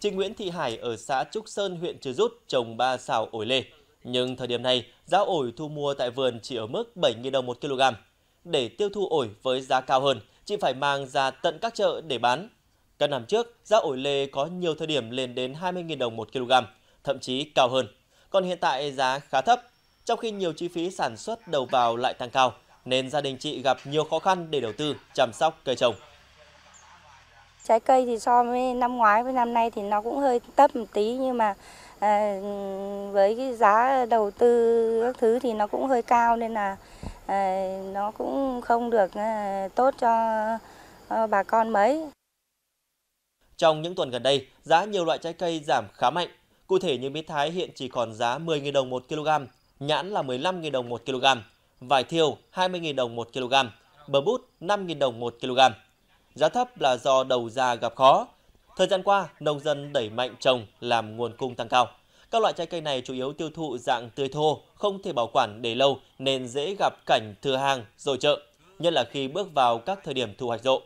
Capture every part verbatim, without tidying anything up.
chị Nguyễn Thị Hải ở xã Trúc Sơn, huyện Trư Rút trồng ba sào ổi lê. Nhưng thời điểm này, giá ổi thu mua tại vườn chỉ ở mức bảy nghìn đồng một kg. Để tiêu thụ ổi với giá cao hơn, chị phải mang ra tận các chợ để bán. Các năm trước, giá ổi lê có nhiều thời điểm lên đến hai mươi nghìn đồng một kg, thậm chí cao hơn. Còn hiện tại giá khá thấp, trong khi nhiều chi phí sản xuất đầu vào lại tăng cao, nên gia đình chị gặp nhiều khó khăn để đầu tư, chăm sóc cây trồng. Trái cây thì so với năm ngoái với năm nay thì nó cũng hơi thấp một tí, nhưng mà à, với cái giá đầu tư các thứ thì nó cũng hơi cao, nên là à, nó cũng không được à, tốt cho à, bà con mấy. Trong những tuần gần đây, giá nhiều loại trái cây giảm khá mạnh. Cụ thể như mít Thái hiện chỉ còn giá mười nghìn đồng một kg, nhãn là mười lăm nghìn đồng một kg, vải thiều hai mươi nghìn đồng một kg, bơ bút năm nghìn đồng một kg. Giá thấp là do đầu ra gặp khó. Thời gian qua, nông dân đẩy mạnh trồng làm nguồn cung tăng cao. Các loại trái cây này chủ yếu tiêu thụ dạng tươi thô, không thể bảo quản để lâu nên dễ gặp cảnh thừa hàng dội chợ, nhất là khi bước vào các thời điểm thu hoạch rộ.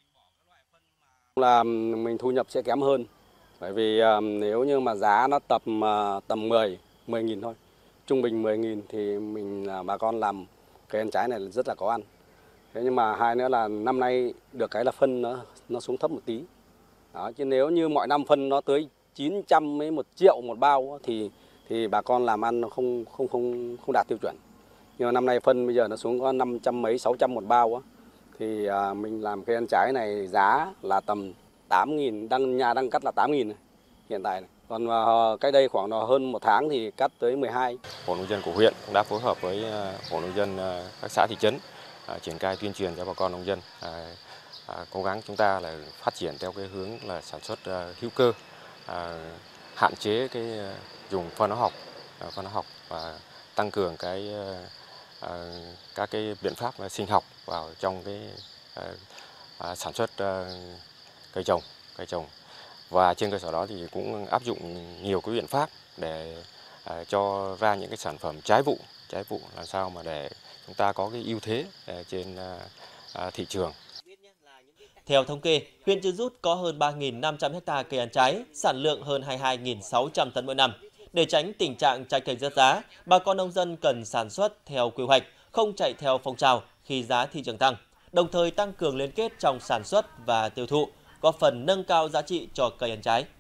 Là mình thu nhập sẽ kém hơn, bởi vì nếu như mà giá nó tầm tầm mười nghìn thôi, trung bình mười nghìn thì mình là bà con làm cây ăn trái này rất là có ăn. Thế nhưng mà hai nữa là năm nay được cái là phân nó nó xuống thấp một tí. Đó, chứ nếu như mọi năm phân nó tới chín trăm với một triệu một bao thì thì bà con làm ăn nó không không không không đạt tiêu chuẩn. Nhưng mà năm nay phân bây giờ nó xuống có năm trăm mấy sáu trăm một bao thì à, mình làm cây ăn trái này giá là tầm tám nghìn, đang nhà đang cắt là tám nghìn hiện tại này. Còn à, cách đây khoảng hơn một tháng thì cắt tới mười hai. Hội nông dân của huyện cũng đã phối hợp với hội nông dân các xã thị trấn à, triển khai tuyên truyền cho bà con nông dân à, à, cố gắng chúng ta là phát triển theo cái hướng là sản xuất à, hữu cơ, à, hạn chế cái dùng phân hóa học, à, phân hóa học và tăng cường cái à, các cái biện pháp sinh học vào trong cái à, à, sản xuất à, cây trồng, cây trồng. Và trên cơ sở đó thì cũng áp dụng nhiều cái biện pháp để à, cho ra những cái sản phẩm trái vụ, trái vụ làm sao mà để chúng ta có cái ưu thế trên à, à, thị trường. Theo thống kê, huyện Trư Rút có hơn ba nghìn năm trăm ha cây ăn trái, sản lượng hơn hai mươi hai nghìn sáu trăm tấn mỗi năm. Để tránh tình trạng trái cây rớt giá, bà con nông dân cần sản xuất theo quy hoạch, không chạy theo phong trào khi giá thị trường tăng, đồng thời tăng cường liên kết trong sản xuất và tiêu thụ, góp phần nâng cao giá trị cho cây ăn trái.